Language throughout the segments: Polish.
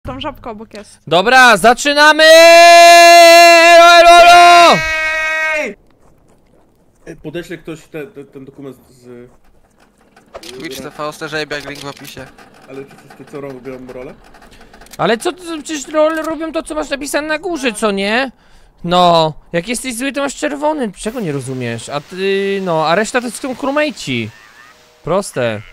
Tam żabka obok jest. Dobra, zaczynamy! Podeślę ktoś ten dokument z... Twitch TV, sterzeje jak link w opisie. Ale ty co robią rolę? Ale co, przecież robią to, co masz napisane na górze, co nie? No, jak jesteś zły, to masz czerwony, czego nie rozumiesz? A ty, no, a reszta to są crewmate'ci. Proste.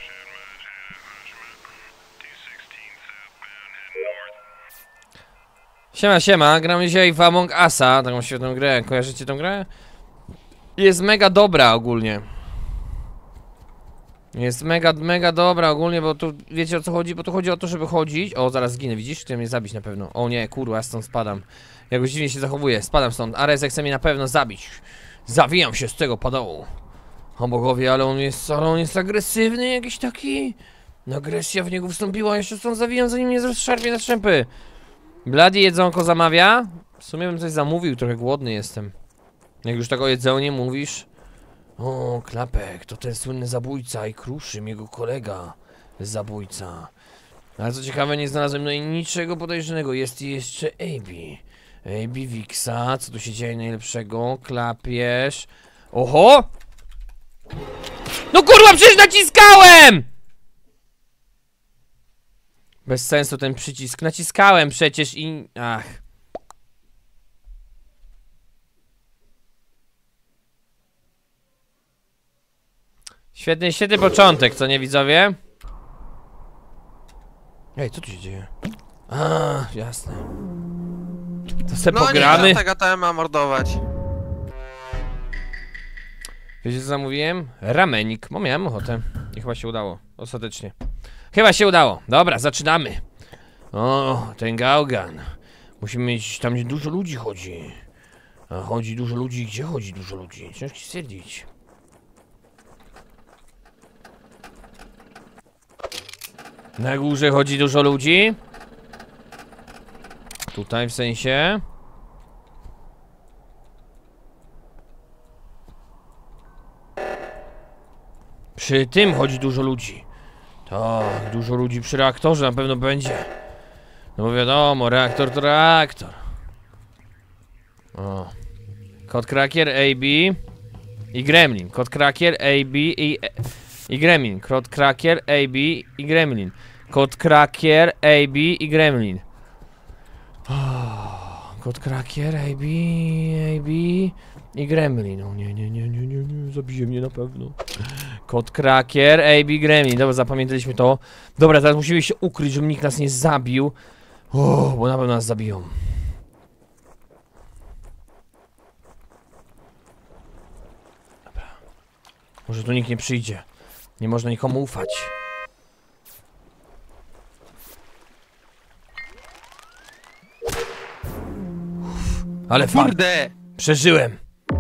Siema, siema, gramy dzisiaj w Among Usa, taką świetną grę, kojarzycie tą grę? Jest mega dobra ogólnie. Jest mega dobra ogólnie, bo tu wiecie o co chodzi? Bo tu chodzi o to, żeby chodzić. O, zaraz zginę, widzisz? Chcę mnie zabić na pewno. O nie, kurwa, ja stąd spadam. Jakoś dziwnie się zachowuję, spadam stąd. Ares chce mnie na pewno zabić. Zawijam się z tego padołu. O bogowie, ale on jest agresywny jakiś taki. Agresja w niego wstąpiła, jeszcze stąd zawijam, zanim mnie rozszarpie na strzępy. Bloody jedzonko zamawia? W sumie bym coś zamówił, trochę głodny jestem. Jak już tak o jedzeniu mówisz. O, Klapek, to ten słynny zabójca i Kruszym, jego kolega. Zabójca. Ale co ciekawe, nie znalazłem no i niczego podejrzanego. Jest jeszcze AB Wixa, co tu się dzieje najlepszego? Klapiesz. Oho! No kurwa, przecież naciskałem! Bez sensu ten przycisk. Naciskałem przecież i... Ach. Świetny początek, co nie widzowie? Ej, co tu się dzieje? A, jasne. To se pogramy. Nie, tego TMA mordować. Wiecie co zamówiłem? Ramenik, bo miałem ochotę. I chyba się udało, ostatecznie. Chyba się udało. Dobra, zaczynamy. O, ten gałgan. Musimy mieć tam, gdzie dużo ludzi chodzi. A chodzi dużo ludzi, gdzie chodzi dużo ludzi? Ciężko stwierdzić. Na górze chodzi dużo ludzi. Tutaj w sensie. Przy tym chodzi dużo ludzi. Tak, dużo ludzi przy reaktorze na pewno będzie. No bo wiadomo, reaktor to reaktor. O. Kod Krakier, AB i Gremlin. Kod Krakier, AB i Gremlin. Kod Krakier, AB i Gremlin. Kod Krakier, AB i Gremlin. Kod Krakier, AB i Gremlin. O nie, zabije mnie na pewno. Kod Krakier, AB, Gremlin. Dobra, zapamiętaliśmy to. Dobra, teraz musimy się ukryć, żeby nikt nas nie zabił. O, bo na pewno nas zabiją. Dobra. Może tu nikt nie przyjdzie. Nie można nikomu ufać. Ale Kurde! Przeżyłem.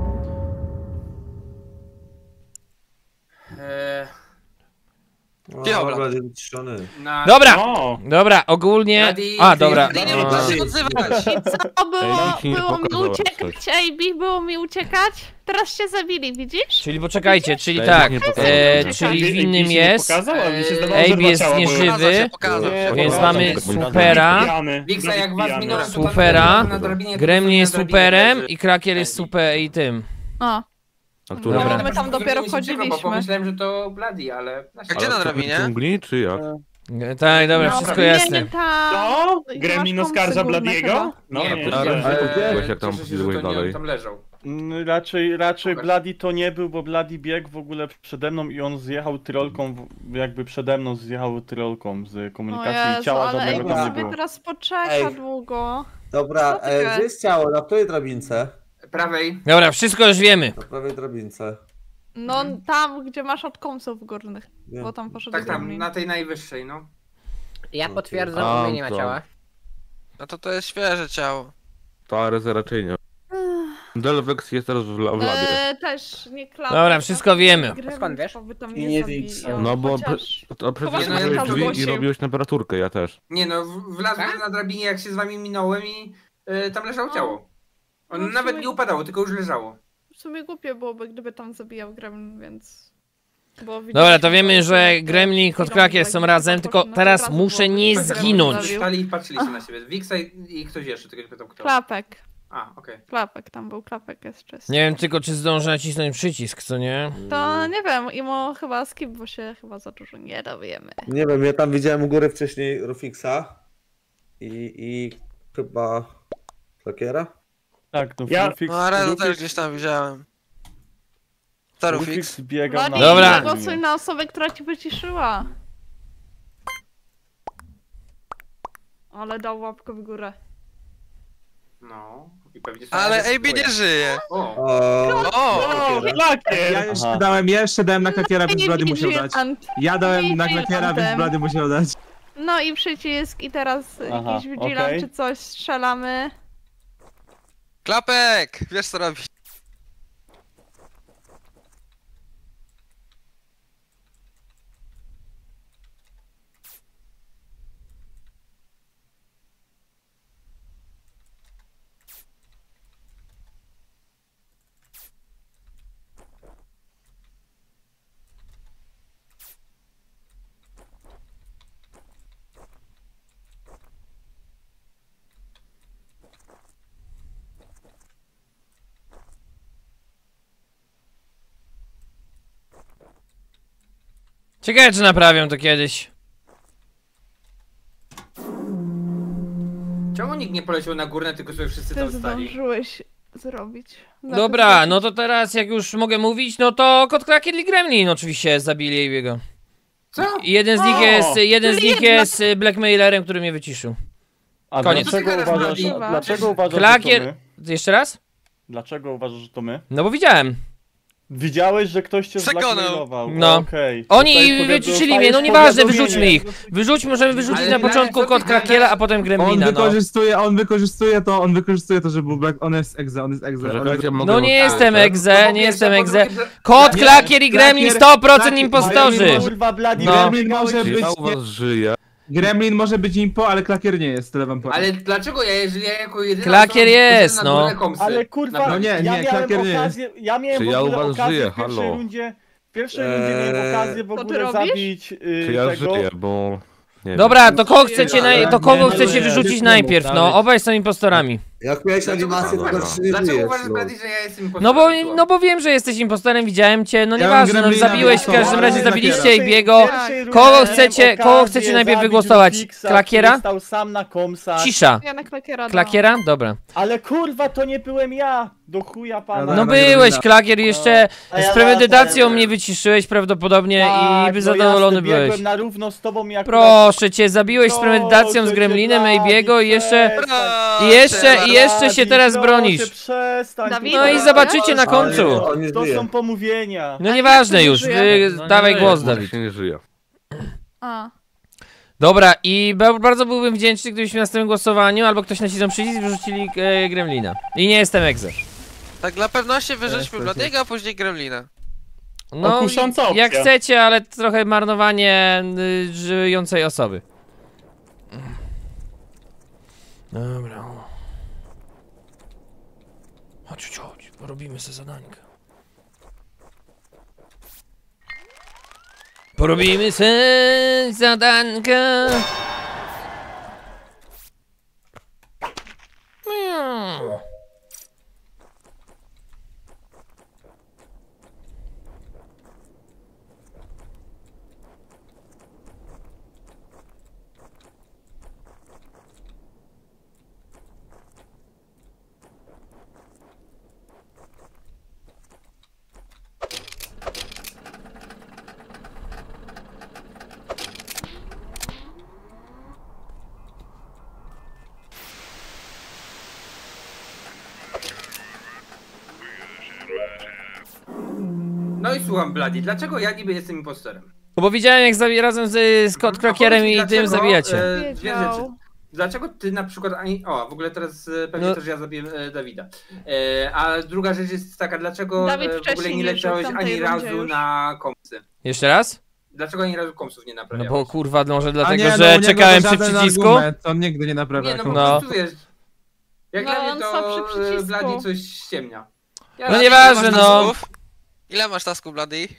Dobra. Dobra! Dobra, ogólnie... A, dobra. Nie można się odzywać! I co? Było mi pokazała uciekać, AB, było mi uciekać. Teraz się zabili, widzisz? Czyli poczekajcie, czyli Ej, tak, nie pokazał. czyli winnym jest, AB AB jest nieżywy, Pokazał. więc mamy supera, Wiksa, jak was minąłem, to supera, na drabinie, Gremlin jest superem i Krakier jest super i tym. O, A Dobra. no, my tam dopiero Bo wchodziliśmy. pomyślałem, że to Bloody, ale... A gdzie na drabinie? Dżungli, czy jak? Tak, dobra, wszystko jasne. To? Gremlin oskarża Bladiego? No Nie, nie, Byłeś jak tam cieszę się, że pobiegłeś to nie dalej. on tam leżał. Raczej Bloody to nie był, bo Bloody biegł w ogóle przede mną i on zjechał tyrolką, jakby przede mną zjechał tyrolką z komunikacji i ciała ale żadnego AB tam nie sobie było. teraz poczeka Ej. długo. Dobra, Co ty gdzie jest ciało? Na której drabince? Prawej. Dobra, wszystko już wiemy. Na prawej drabince. No tam, gdzie masz od kąsów górnych. Wiem. Bo tam poszedł Tak tam, Gremlin. na tej najwyższej, no. Ja potwierdzam, A, u mnie nie ma to. ciała. No to jest świeże ciało. To Ares raczej nie. Delvex jest teraz w labie. Też nie klapy. Dobra, wszystko wiemy. Skąd wiesz? I nie Wiksa. No bo chociaż... to przecież Chyba, że byłeś Michał drzwi i zgłosił. robiłeś temperaturkę, ja też. Nie no, wlazłem na drabinie jak się z wami minąłem i tam leżało ciało. On No w nawet sumie- nie upadało, tylko już leżało. W sumie głupie byłoby, gdyby tam zabijał Gremlin, więc... Dobra, to wiemy, że Gremlin i Kotkrakier są razem, tylko teraz muszę nie zginąć. Stali i patrzyliście na siebie. Wiksa i ktoś jeszcze, tylko nie pytał kto. Klapek. A, okej. Klapek, tam był klapek jeszcze. Nie wiem tylko, czy zdążę nacisnąć przycisk, co nie? To nie wiem, Imo chyba skip, bo się chyba za dużo nie dowiemy. Nie wiem, ja tam widziałem u góry wcześniej Rufixa i chyba Klakiera. Tak, no Ja- Rufix, No Arezu Rufix- też gdzieś tam widziałem. To Rufix. Rufix biegał na... Bladi, Dobra. głosuj na osobę, która ci wyciszyła. Ale dał łapkę w górę. No. I pewnie Ale sobie AB nie żyje. O. O! Klakier! Ja jeszcze dałem na Klakiera, więc Blady musiał dać. Ja dałem na Klakiera, więc Blady musiał dać. No i przycisk i teraz Aha, jakiś Vigilant okej. czy coś strzelamy. Klapek! Wiesz co robić. Ciekawe, czy naprawią to kiedyś. Czemu nikt nie poleciał na górne, tylko sobie wszyscy Ty tam stali? zdążyłeś zrobić. Dobra, no to teraz jak już mogę mówić, no to Kotkrakier i Gremlin oczywiście zabili jego. Co? I jeden z nich jest blackmailerem, który mnie wyciszył. A Koniec. dlaczego uważasz, że Klakier... to my? Jeszcze raz? Dlaczego uważasz, że to my? No bo widziałem. Widziałeś, że ktoś cię Przekonał. zblackmailował. No. Okej. Oni Dostajesz wyciszyli mnie, no dostajesz nieważne, powiadomienie. wyrzućmy ich. Możemy wyrzucić Ale na Blady, początku co ty Kotkrakiera, a potem Gremlina, no. On wykorzystuje to, że był Black, on jest exe. No nie jestem egze, nie jestem egze. Kotkrakier i Gremlin 100% impostorzy. Kurwa, Blady, No. Gremlin może być... Ja u was żyję. Gremlin może być impo, ale Klakier nie jest, tyle wam powiem. Ale dlaczego jeżeli ja jako jedyna Klakier osoba jest, poszedłem no. na górne komsy? Ale kurwa, Naprawdę. nie, ja miałem Klakier nie okazję, ja miałem Czy w ja ogóle u was okazję żyję? w pierwszej Halo? rundzie, miałem okazję w Co ty ogóle robisz? zabić Czy ja tego. żyję, bo... Nie Dobra, to kogo chcecie, to kogo Nie, chcecie nie, wyrzucić nie, najpierw, nie, no. nie. Obaj są impostorami. Jak miałeś Dlaczego animację, to tak znaczy, że nie Dlaczego żyjesz. uważasz, no. Blady, że ja jestem No bo wiem, że jesteś impostorem, widziałem cię, no Ja nieważne, mam no Gremlina, zabiłeś, w więc każdym to- razie ale zabiliście Klakiera. Ejbiego. Kogo chcecie najpierw zabić wygłosować? Rufixa, Klakiera? który stał sam na komsach. Cisza. Ja na Klakiera dałam. Klakiera? Dobra. Ale kurwa, to nie byłem ja! Do chuja pana. No na byłeś, Gremlina. Klakier, jeszcze A ja z premedytacją dałem. mnie wyciszyłeś prawdopodobnie Tak, i by no zadowolony jasne, byłeś. biegłem na równo z tobą jak... Proszę cię, zabiłeś z premedytacją z Gremlinem Ejbiego i jeszcze... I jeszcze się teraz bronisz. Dawid? No i zobaczycie na końcu. On nie To żyje. są pomówienia. No nieważne już, dawaj głos, Bo Dawid. się nie żyje. A. Dobra, i bardzo byłbym wdzięczny, gdybyśmy na następnym głosowaniu albo ktoś nacisnął przycisk i wyrzucili Gremlina. I nie jestem egze. Tak dla pewności wyrzućmy Bladiego, a później Gremlina. No, Kusząca opcja. jak chcecie, ale trochę marnowanie żyjącej osoby. Dobra. Chodź, porobimy sobie zadankę. Porobimy sobie zadankę. Miau. No i słucham, Blady, dlaczego ja niby jestem impostorem? No bo widziałem jak razem z Kotkrakierem i tym zabijacie. Dwie rzeczy. Dlaczego ty na przykład ani... O, w ogóle teraz pewnie No. też ja zabiję Dawida. A druga rzecz jest taka, dlaczego Dawid w ogóle wcześniej nie nie leciałeś żył w tamtej ani rundzie razu już. na komsy? Jeszcze raz? Dlaczego ani razu komsów nie No naprawiałeś? bo kurwa, może dlatego, A nie, że no, u niego czekałem to przy żaden przycisku? argument, on nigdy nie naprawia. Nie, no po No. prostu wiesz... Jak No, dla on mnie stał to przy przycisku. Blady coś ściemnia. No nieważne, no. Ile masz tasków, Blady?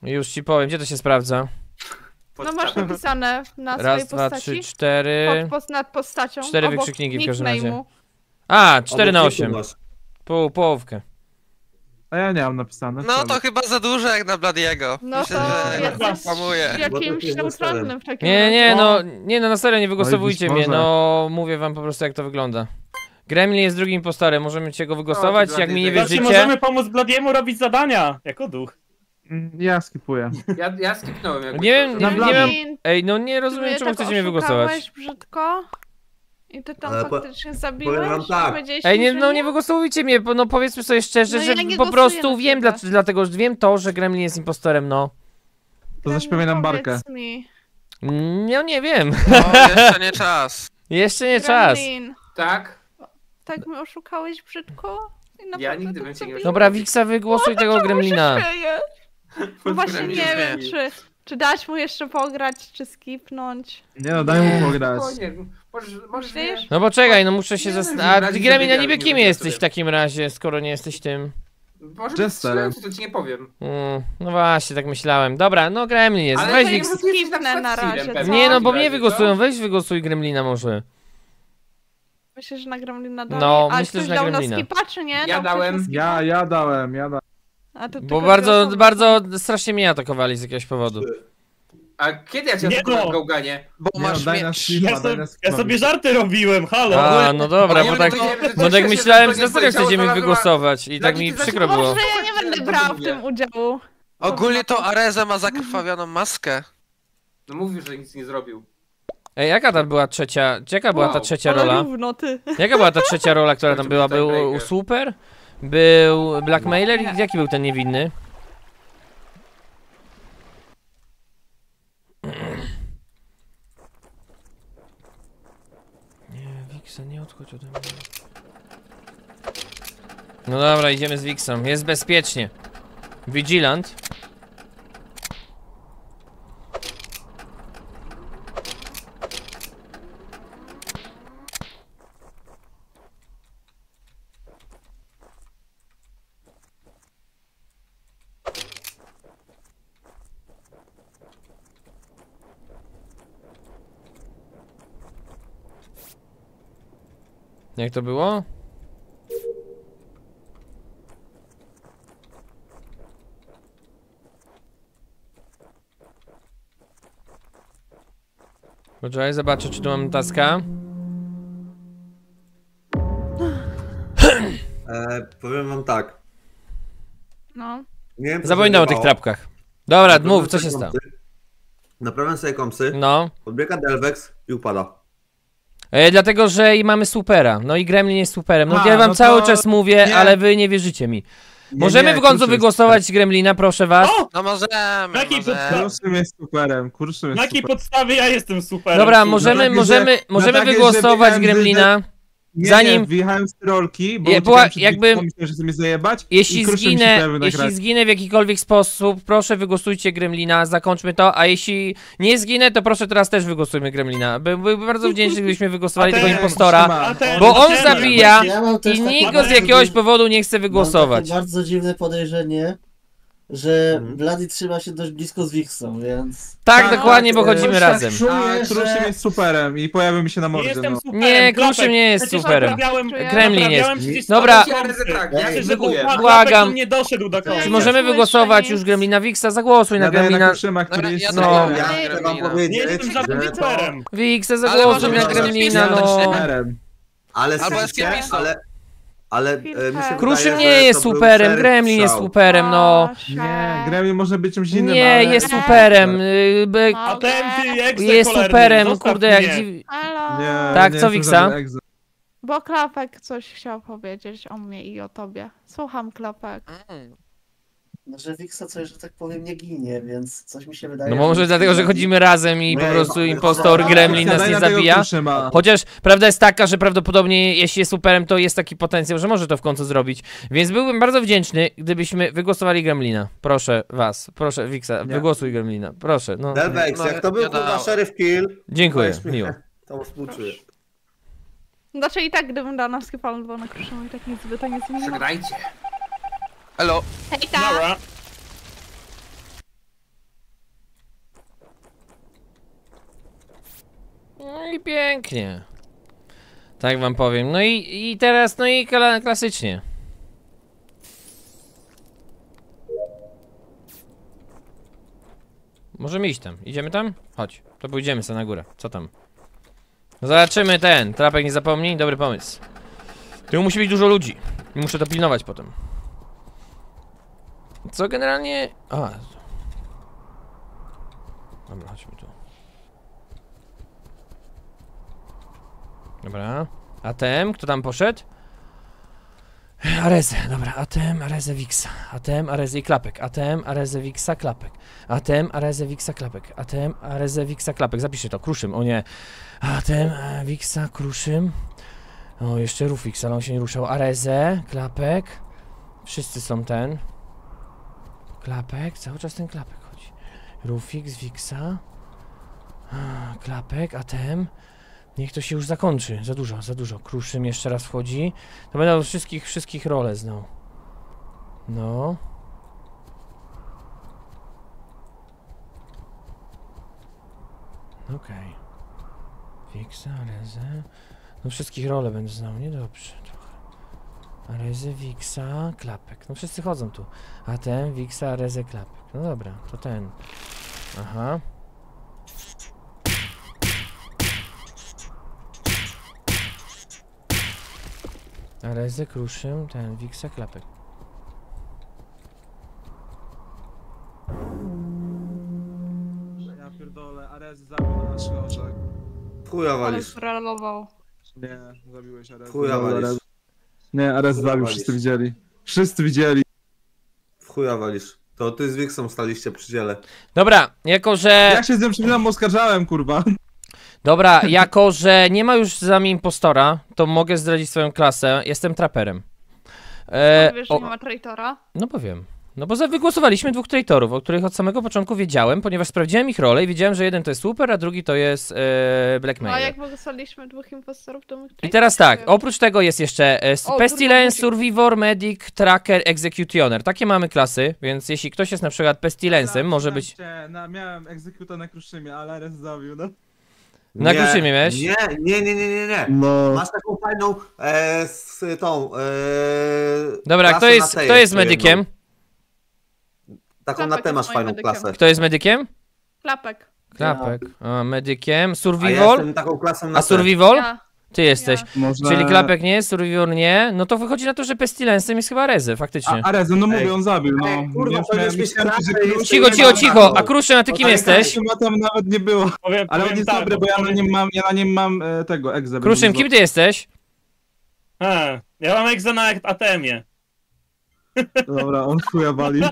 Już ci powiem, gdzie to się sprawdza? No masz napisane na Raz, swojej dwa, postaci. 3, 4. Nad postacią. 4 obok wykrzykniki w każdym razie. nickname'u. A, 4 na Obok 8. masz. Połówkę. A ja nie mam napisane. No to chyba za dużo jak na Bladiego. No Myślę, to że jesteś spamuję. jakimś jest neutralnym w takim Nie, razie. nie, no na serio, nie wygłosowujcie Oj, mnie, być może. no mówię wam po prostu jak to wygląda. Gremlin jest drugim impostorem, możemy cię go wygłosować, O, ty jak mi nie Blady, Znaczy, wierzycie. możemy pomóc Bladiemu robić zadania, jako duch. Ja skipuję. Ja skipnąłem jakby. Nie wiem, Na nie Blady. wiem, Blady, ej, no nie ty rozumiem mnie czemu tak chcecie mnie wygłosować. oszukałeś brzydko. I ty tam Ale faktycznie powiem zabiłeś? wam tak. Powiedziałeś Ej, mi, nie, że no nie wygłosujcie mnie, no powiedzmy sobie szczerze, No że ja nie po głosuję prostu na wiem, ciebie. dlatego że wiem to, że Gremlin jest impostorem, no. To zaśpiewaj nam barkę. Powiedz mi. No nie wiem, No, jeszcze nie czas. jeszcze nie czas. Gremlin, Tak? tak mnie oszukałeś brzydko? I Ja naprawdę nigdy to bym cię nie zrobiłeś? Dobra, Wiksa, wygłosuj tego Gremlina. Się śmieję. No właśnie Gremlin nie wie. wiem, czy dać mu jeszcze pograć, czy skipnąć. Nie no, daj mu pograć. Spokojnie, możesz nie... Myślisz? No bo czekaj, no muszę się Nie, zastanowić. A Gremlin Gremlin, a zabiega, niby nie kim będzie jesteś w sobie. takim razie, skoro nie jesteś tym? Może być Jesterem. strzelający, to ci nie powiem. No właśnie, tak myślałem. Dobra, no Gremlin jest, Ale weź to nie Wiksa. mów, jesteś Skipnę przykład na razie, Steelem co? pewnie. Nie no, bo W mnie razie, wygłosują, co? weź wygłosuj Gremlina może. Myślisz, że na Gremlina dalej? No, A myślę, ktoś że na dał Gremlina. na skipa, czy nie? Ja Dał ktoś dałem. na skipa? Ja dałem. A to Bo tylko bardzo, dwie osoby. bardzo strasznie mnie atakowali z jakiegoś powodu. A kiedy ja cię Nie atakowałem no. w Gałganie? Bo Nie no, masz daj na miecz. skipa, daj na skipa. Ja sobie żarty robiłem, halo. A, no dobra, bo tak, bo tak myślałem, że na serio chcecie mnie wygłosować i tak mi przykro było. Może ja nie będę brała w tym udziału. Ogólnie to Areza ma zakrwawioną maskę. No mówił, że nic nie zrobił. Ej, jaka tam była trzecia, jaka była ta Wow, trzecia Ale rola? równo, ty. Jaka była ta trzecia rola, która tam była? Był Tiebreaker. Super? Był Blackmailer i jaki był ten niewinny? Nie, Wiksa, nie odchodź ode mnie. No dobra, idziemy z Wiksą. Jest bezpiecznie. Vigilant. Jak to było? Poczekaj, zobaczę, czy tu mam taska. Powiem wam tak. No. Nie wiem, co Zapominam o się tych działo. trapkach. Dobra, Naprawiam mów, co sobie się stało. kompsy. Naprawiam sobie kompsy, No. podbiega Delvex i upada. Dlatego, że i mamy supera. No i Gremlin jest superem. No A, ja wam no cały to czas mówię, nie. ale wy nie wierzycie mi. Możemy w końcu Kruszym wygłosować Gremlina, proszę was. O! No możemy, Jakiej jest możemy. super. Kruszym jest superem, Kruszym Na jest jakiej superem. podstawie ja jestem super? Dobra, możemy takie, że wygłosować biegałem Gremlina. Nie, zanim- nie, wyjechałem z trolki, bo Nie, uciekałem była przed jakby- Wiktorem, myślałem, że chce mnie zajebać Jeśli i Kruszym się pojawił na jeśli ekranie. zginę w jakikolwiek sposób, proszę wygłosujcie Gremlina, zakończmy to, a jeśli nie zginę, to proszę teraz też wygłosujmy Gremlina. Byłbym bardzo wdzięczny, gdybyśmy wygłosowali A tego ten- impostora, A ten- bo on ten- zabija Ja mam też i takie nikt go z bardzo jakiegoś dziwne- powodu nie chce Mam wygłosować. takie bardzo dziwne podejrzenie, że Mhm. Blady trzyma się dość blisko z Wixą, więc... Tak, Tak, dokładnie, bo tak, chodzimy tak razem. czuję, A że- Kruszym jest superem i pojawił mi się na Nie mordzie, jestem no. superem. Nie, Klapek, Kruszym nie jest przecież superem. naprawiałem Gremlin jest. przecież Dobra. stosunki. Tak, Ej, ja się Że żyguję. Klapek Błagam. do mnie doszedł do końca. Czy możemy wygłosować już Gremlina Wiksa? Zagłosuj na Ja daję na Gremlina. Kruszyma, który Dobra, jest ja No. daję Ja na chcę wam Gremlina. Nie powiedzieć, jestem żadnym że to... superem. Wiksa, Ale zagłosuj może na być Gremlina, też no. superem. Ale Albo słyszycie, jest ale mi się Kruszym wydaje, nie że jest to był superem, szereg Gremlin jest strzał. superem, no. Nie, Gremlin może być czymś innym, Nie, ale... jest superem. A ten ty egzę Jest cholerny, superem, zostaw kurde, jak mnie. dziw... Halo. Nie, Tak, nie co, jestem Wiksa? żaden egzo. Bo Klapek coś chciał powiedzieć o mnie i o tobie. Słucham, Klapek. No, że Wixa coś, że tak powiem, nie ginie, więc coś mi się wydaje... No może dlatego, że chodzimy razem i po Nie, prostu no, impostor no, Gremlin nas Daj nie na tego zabija. Kruszyma. Chociaż prawda jest taka, że prawdopodobnie jeśli jest superem, to jest taki potencjał, że może to w końcu zrobić. Więc byłbym bardzo wdzięczny, gdybyśmy wygłosowali Gremlina. Proszę was, proszę Wiksa, Nie. wygłosuj Gremlina. Proszę, no. Delvex, No, jak to był ja kurwa dałem. Sheriff Kill, Dziękuję, weź mnie. miło. To współczuję. Znaczy i tak, gdybym dała na skipa albo na Kruszymu i tak nic by to nie zmieniło. Przegrajcie. Elo. Hejka! Dobra. i pięknie. Tak wam powiem. No i teraz, no i klasycznie. Możemy iść tam. Idziemy tam? Chodź. To pójdziemy sobie na górę. Co tam? Zobaczymy ten. Trapek nie zapomnij. Dobry pomysł. Tu musi być dużo ludzi. I muszę to pilnować potem. Co generalnie... A. Dobra, chodźmy tu. Dobra. ATM, kto tam poszedł? Arezę, dobra, ATM, Arezę, Wixa. ATM, Arezę i klapek. ATM, Arezę, Wixa, klapek. ATM, Arezę, Wixa, klapek. ATM, Arezę, Wixa, klapek. Zapiszcie to, Kruszym, o nie. ATM, Wixa, Kruszym. O, jeszcze Rufix, ale on się nie ruszał. Arezę, klapek. Wszyscy są ten. Klapek, cały czas ten klapek chodzi. Rufix, Wixa. Klapek, ATM. Niech to się już zakończy. Za dużo, za dużo. Kruszym jeszcze raz wchodzi. To będą wszystkich role znał. No. Okej. Wixa, Arezę. No wszystkich role będę znał, niedobrze trochę. Arezę, Wixa, klapek. No wszyscy chodzą tu. A ten, Wixa, Arezę, klapek. No dobra, to ten. Aha. Arezę, Kruszym, ten, Wixa, klapek. Ja pierdolę, Arez zabił na naszych oczach. Chuja Ale walisz. zrelował. Nie, zabiłeś Arez. Chuja walisz. Nie, Arez Chuja zabił, walisz. wszyscy widzieli. Wszyscy widzieli. W chuja walisz. To ty z Wixą staliście przy dziele. Dobra, jako że... Ja się z nią przed chwilą oskarżałem, kurwa. Dobra, jako że nie ma już z nami impostora, to mogę zdradzić swoją klasę. Jestem traperem. Wiesz, że nie ma traitora? No powiem. No bo wygłosowaliśmy dwóch traitorów, o których od samego początku wiedziałem, ponieważ sprawdziłem ich rolę i wiedziałem, że jeden to jest super, a drugi to jest No a Blackmailer. jak wygłosowaliśmy dwóch impostorów, to mógł I teraz tak, oprócz tego jest jeszcze O, Pestilence, kurwa, Survivor, Medic, Tracker, Executioner. Takie mamy klasy, więc jeśli ktoś jest na przykład Pestilencem, może być... Miałem egzekuta na Kruszymie, ale Arez zabił, no. Na Kruszymie miałeś? Nie. No. Masz taką fajną z tą Dobra, klasę kto jest medykiem? jedną. Taką na Klapek T jest masz moim fajną medykiem. klasę. Kto jest medykiem? Klapek. Klapek. A, medykiem. A ja Survival? jestem taką klasą na A T. Survival? Ja. Ty jesteś. Można... Czyli Klapek nie, Survivor nie, no to wychodzi na to, że Pestilencem jest chyba Rezy, faktycznie. Arez, no mówię, Ej. on zabił, no. Ej, kurwa, Więc powinieneś mieć myślałem, klasę że i- Kruszym- Cicho, a Kruszym, a ty kim jesteś? Chyba tam nawet nie było. Powiem, Ale on powiem jest tak, dobry, bo ja na nim mam tego, egzę. Kruszym, kim ty jesteś? Ja mam egzę na ATM-ie. Dobra, on chuja wali.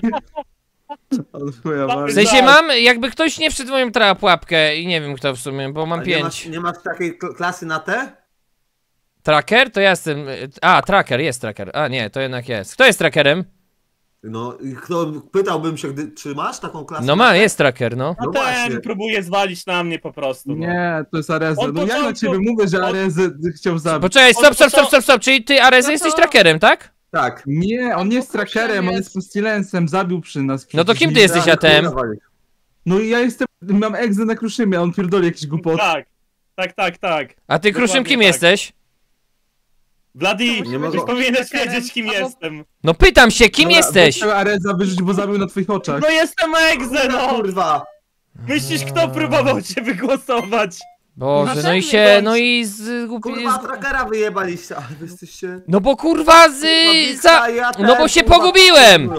On chuja W wali. sensie mam, jakby ktoś nie wszedł w moją pułapkę i nie wiem kto w sumie, bo mam A 5. nie masz takiej klasy na T? Tracker? To ja jestem... A, Tracker, jest Tracker. A nie, to jednak jest. Kto jest Trackerem? No i pytałbym się, czy masz taką klasę? No na ma, T? jest Tracker, no. No właśnie. ATM próbuje zwalić na mnie po prostu. No. Nie, to jest Areza. On No ja na początku- ciebie mówię, że Areza chciał zabić. Poczekaj, stop, czyli ty, Arezy, No jesteś to- Trackerem, tak? Tak. Nie, on nie jest Kruszym trackerem, on jest. jest pestilencem, zabił przy nas. No to przecież. kim ty jesteś Ja ATM? chuja walisz. No i ja jestem, mam egzę na Kruszymie, a on pierdoli jakieś głupoty. Tak. A ty Kruszym Dokładnie kim tak. jesteś? Bloody, Nie mogę- już powinieneś Trackerem. wiedzieć kim Albo- jestem. No pytam się, kim Dobra, jesteś? Trzeba Areza wyrzucić, bo zabił na twoich oczach. No jestem egzę, no! Kurwa. Myślisz, kto próbował cię wygłosować? Boże, no i Następny się, bądź. no i z... Kurwa, trackera wyjebaliście, ale wy jesteście... No bo kurwa z... No bo się pogubiłem!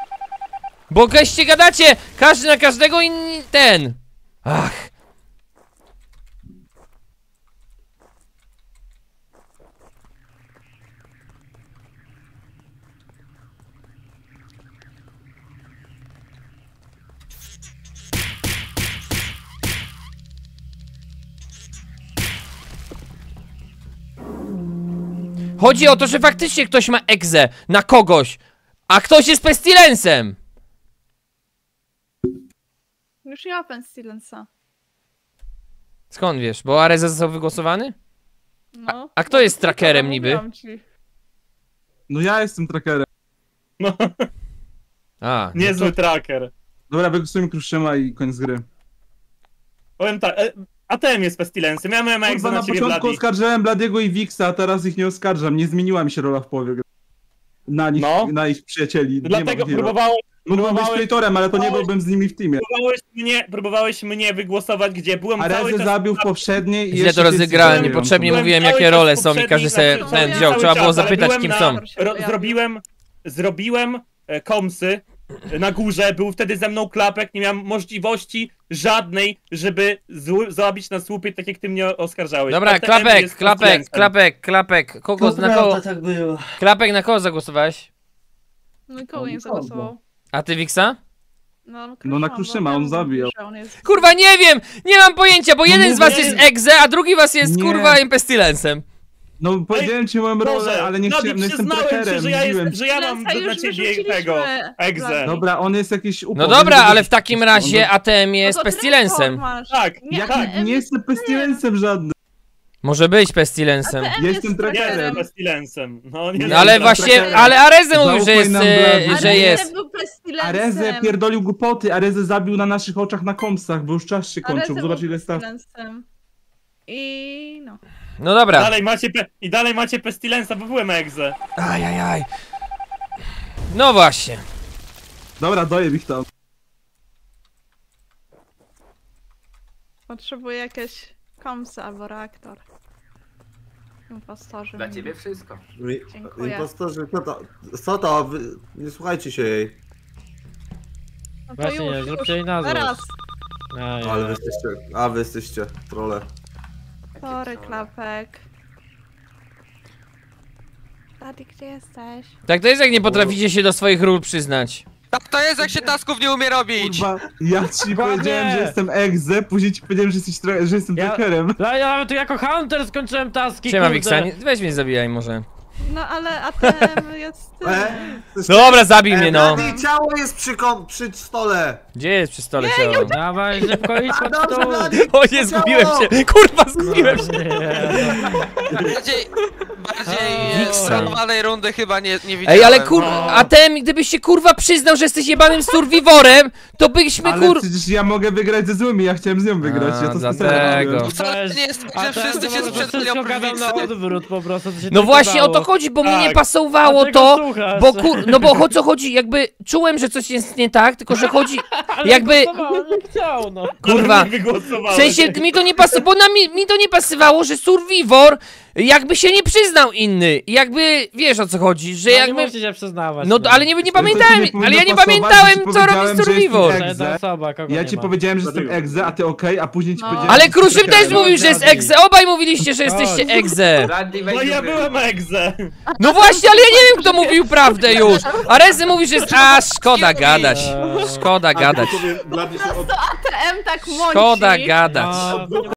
Bo goście gadacie, każdy na każdego inni ten. Ach. Chodzi o to, że faktycznie ktoś ma egzę na kogoś, a ktoś jest pestilencem. Już nie ma Pestilensa. Skąd wiesz? Bo Areza został wygłosowany? No. A kto jest No to trackerem co, niby? mówiłam ci. No ja jestem trackerem. No, A, niezły tracker. Dobra, wygłosujemy Kruszyma i koniec gry. Powiem tak, ATM jest pestilensem, ja miałem egzę Kurwa, na na ciebie, początku Bloody. oskarżałem Bladiego i Wixa, a teraz ich nie oskarżam. Nie zmieniła mi się rola w połowie gry. Na nich, No. na ich przyjacieli. Dlatego nie ma Mógłbym być traitorem, ale to nie byłbym z nimi w teamie. Próbowałeś mnie wygłosować, gdzie byłem cały Arezy czas... zabił w poprzedniej i Źle jeszcze to się rozegrałem, zdziwiłem. niepotrzebnie Byłem mówiłem cały jakie czas role w są i każdy poprzedniej, sobie znaczy, ten cały wziął. Trzeba czas, było ale zapytać byłem kim na- są. Zrobiłem komsy na górze, był wtedy ze mną Klapek, nie miałem możliwości żadnej, żeby zabić na słupie, tak jak ty mnie oskarżałeś. Dobra, ATM Klapek, jest Klapek, pestilensem. Klapek. Kogo To na kogo? prawda, tak było. Klapek, na kogo zagłosowałeś? No nikogo nie zagłosował. A ty, Wiksa? No na Kruszyma, on zabijał. Kurwa, nie wiem! Nie mam pojęcia, bo jeden z was mówię- jest egze, a drugi was jest Nie. kurwa pestilensem. No powiedziałem ci moją rolę, ale nie chciałem, no jestem przyznałem się, traitorem, że ja mam na ciebie tego egzę. Dobra, on jest jakiś No upał, dobra, więc- ale w takim razie ATM jest No to pestilensem. Tak, Ja tak. nie jestem pestilensem żadnym. Może być pestilensem. Jestem traitorem. Jestem pestilensem. No, nie No ale właśnie, ale Areze mówił, że jest, Zaufaj nam, że jest. Arezę pierdolił głupoty, Arezę zabił na naszych oczach na komsach, bo już czas się kończył, zobacz ile staw. I no. No dobra. Dalej macie pestilensa, bo byłem egzę. Ajajaj. No właśnie. Dobra, dojeb ich tam. Potrzebuję jakieś komsy albo reaktor. Impostorzy. Dla ciebie wszystko. Dziękuję. Impostorzy, co to? Wy, nie słuchajcie się jej. No to już, teraz. Ale wy jesteście, wy jesteście trolle. Sorry, Klapek. Daddy, gdzie jesteś? Tak to jest, jak nie potraficie się do swoich ról przyznać. Tak to jest, jak się tasków nie umie robić! Kurwa, ja ci powiedziałem, że jestem egze, później ci powiedziałem, że że jestem trackerem. Ja nawet jako hunter skończyłem taski, Siema kurde. Wiksa, weź mnie zabijaj może. No ale ATM jest... Dobra, zabij mnie no. Blady, ciało jest przy stole. Gdzie jest przy stole ciało? Dawaj, szybko idź pod stół. O nie, zgubiłem się! Kurwa, zgubiłem się! Bardziej zranowanej rundy chyba nie widziałem. Ej, ale kurwa, ATM, gdybyś się kurwa przyznał, że jesteś jebanym survivorem, to byśmy Ale kur... przecież ja mogę wygrać ze złymi, ja chciałem z nią wygrać, ja to dlatego. Wcale nie jest tak, że wszyscy się sprzedali Wszystko gadam na odwrót po prostu, to się No tak właśnie o to gadało. chodzi, bo mi nie Tak. pasowało A ty go to, słuchasz. bo no bo o co chodzi, jakby czułem, że coś jest nie tak, tylko że chodzi, Ale jakby, głosował, nie chciał, no. kurwa, w Wygłosowałeś. sensie mi to nie pasowało, bo mi to nie pasowało, że survivor jakby się nie przyznał inny, jakby, wiesz o co chodzi, że No, jakby, nie musisz się przyznawać. no ale nie pamiętałem, To ci nie ale ja nie powinno pamiętałem pasować, co że ci robi powiedziałem, że survivor. jestem Jedna egze. osoba, kogo Ja nie ci ma. powiedziałem, że jestem egze, a ty okej, a później ci No. powiedziałem, Ale że jesteś Kruszym też trackerem. mówił, że jest egze, obaj mówiliście, że jesteście egze. Bloody, No ja byłem egzę. No właśnie, ale ja nie wiem kto mówił prawdę już. A Rezy mówi, że jest... A, szkoda gadać. Szkoda gadać. ATM tak mąci. Szkoda gadać. No,